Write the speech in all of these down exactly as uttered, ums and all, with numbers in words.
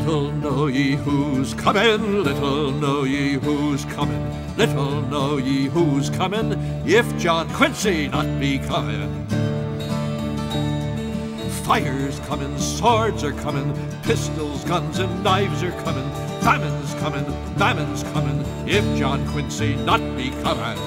Little know ye who's comin', little know ye who's comin', little know ye who's comin', if John Quincy not be comin'. Fire's comin', swords are comin', pistols, guns, and knives are comin', famine's comin', famine's comin', if John Quincy not be comin'.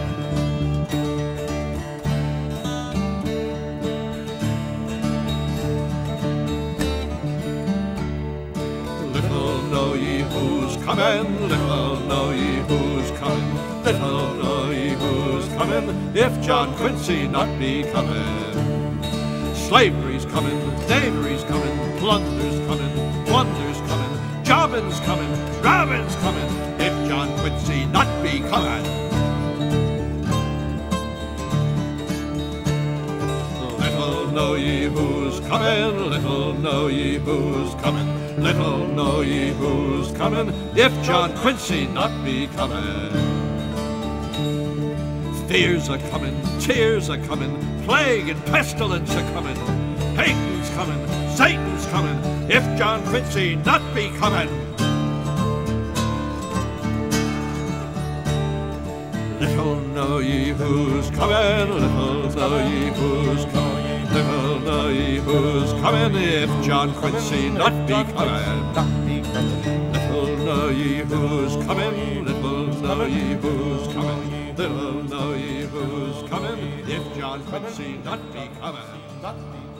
Little know ye who's comin', little know ye who's comin', little know ye who's comin', if John Quincy not be comin'. Slavery's comin', knavery's comin', plunder's comin', plunder's comin', jobbin's comin', robbin's comin', if John Quincy not be comin'. Little know ye who's comin', little know ye who's comin', little know ye who's comin', if John Quincy not be comin'. Fear's a comin', tears a comin', plague and pestilence a comin', Satan's comin', Satan's comin', if John Quincy not be comin'. Little know ye who's comin', little know ye who's comin', little know ye who's comin', if John Quincy not be comin'. Little know ye who's comin', little know ye who's comin', little know ye who's comin', if John Quincy not be comin'.